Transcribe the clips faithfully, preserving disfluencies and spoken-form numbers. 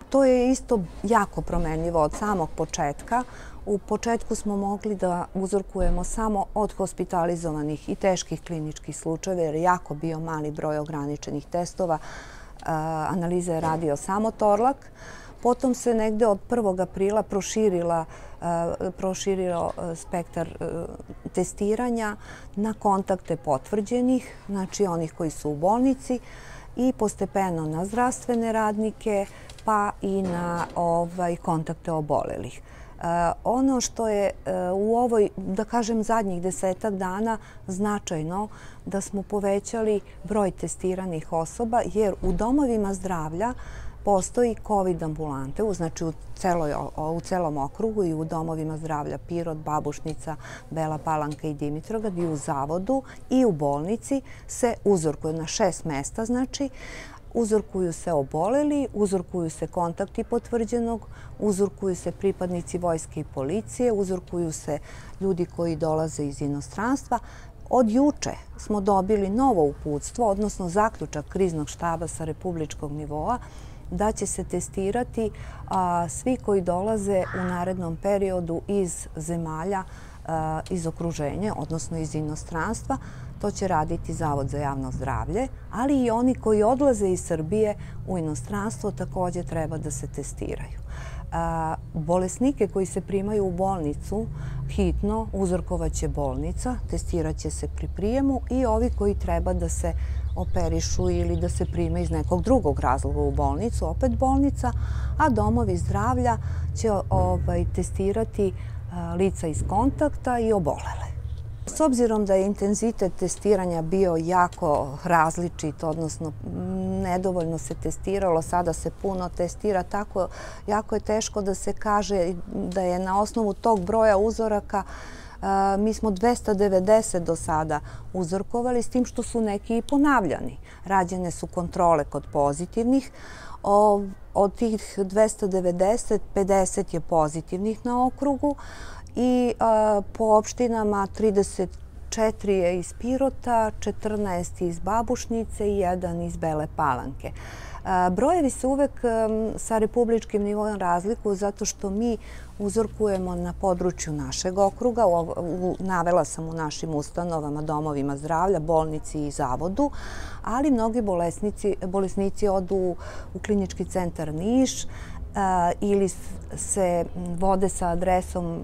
to je isto jako promenljivo od samog početka. U početku smo mogli da uzorkujemo samo od hospitalizovanih i teških kliničkih slučajeva, jer je jako bio mali broj ograničenih testova. Analiza je radio samo Torlak. Potom se negde od prvog aprila proširila, proširio spektar testiranja na kontakte potvrđenih, znači onih koji su u bolnici, i postepeno na zdravstvene radnike, pa i na ovaj, kontakte obolelih. Ono što je u ovoj, da kažem, zadnjih desetak dana značajno, da smo povećali broj testiranih osoba, jer u domovima zdravlja postoji COVID ambulante, znači u, celoj, u celom okrugu i u domovima zdravlja Pirot, Babušnica, Bela Palanka i Dimitrovgrad, i u zavodu i u bolnici se uzorkuje na šest mesta, znači uzorkuju se oboleli, uzorkuju se kontakti potvrđenog, uzorkuju se pripadnici vojske i policije, uzorkuju se ljudi koji dolaze iz inostranstva. Od juče smo dobili novo uputstvo, odnosno zaključak kriznog štaba sa republičkog nivoa, da će se testirati a, svi koji dolaze u narednom periodu iz zemalja a, iz okruženja, odnosno iz inostranstva. To će raditi Zavod za javno zdravlje, ali i oni koji odlaze iz Srbije u inostranstvo također treba da se testiraju. A, bolesnike koji se primaju u bolnicu hitno uzorkovaće bolnica, testirat će se pri prijemu, i ovi koji treba da se operišu ili da se prime iz nekog drugog razloga u bolnicu, opet bolnica, a domovi zdravlja će ovaj, testirati a, lica iz kontakta i obolele. S obzirom da je intenzitet testiranja bio jako različit, odnosno nedovoljno se testiralo, sada se puno testira, tako jako je teško da se kaže da je na osnovu tog broja uzoraka mi smo dvesta devedeset do sada uzorkovali, s tim što su neki i ponavljani. Rađene su kontrole kod pozitivnih. Od tih dvesta devedeset, pedeset je pozitivnih na okrugu i po opštinama trideset četiri je iz Pirota, četrnaest iz Babušnice i jedan iz Bele Palanke. Brojevi se uvek sa republičkim nivoom razlikuju zato što mi uzorkujemo na području našeg okruga, navela sam u našim ustanovama, domovima zdravlja, bolnici i zavodu, ali mnogi bolesnici odu u klinički centar Niš ili se vode sa adresom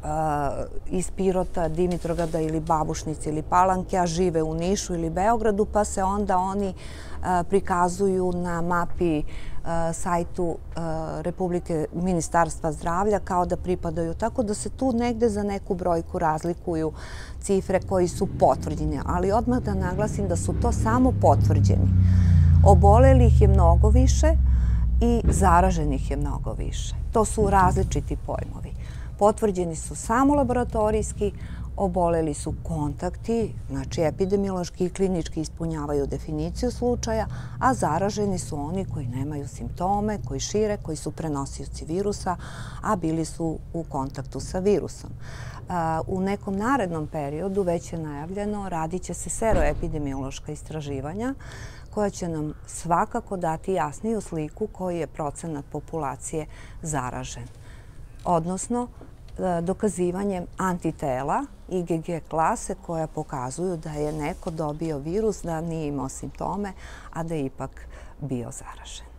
iz Pirota, Dimitrovgrada ili Babušnice ili Palanke, a žive u Nišu ili Beogradu, pa se onda oni prikazuju na mapi sajtu Republike Ministarstva zdravlja kao da pripadaju. Tako da se tu negde za neku brojku razlikuju cifre koji su potvrđene. Ali odmah da naglasim da su to samo potvrđeni. Obolelih je mnogo više i zaraženih je mnogo više. To su različiti pojmovi. Potvrđeni su samo laboratorijski, oboleli su kontakti, znači epidemiološki i klinički ispunjavaju definiciju slučaja, a zaraženi su oni koji nemaju simptome, koji šire, koji su prenosioci virusa, a bili su u kontaktu sa virusom. U nekom narednom periodu, već je najavljeno, radit će se seroepidemiološka istraživanja koja će nam svakako dati jasniju sliku koji je procenat populacije zaražen. Odnosno, dokazivanjem antitela I G G klase koja pokazuju da je neko dobio virus, da nije imao simptome, a da je ipak bio zaražen.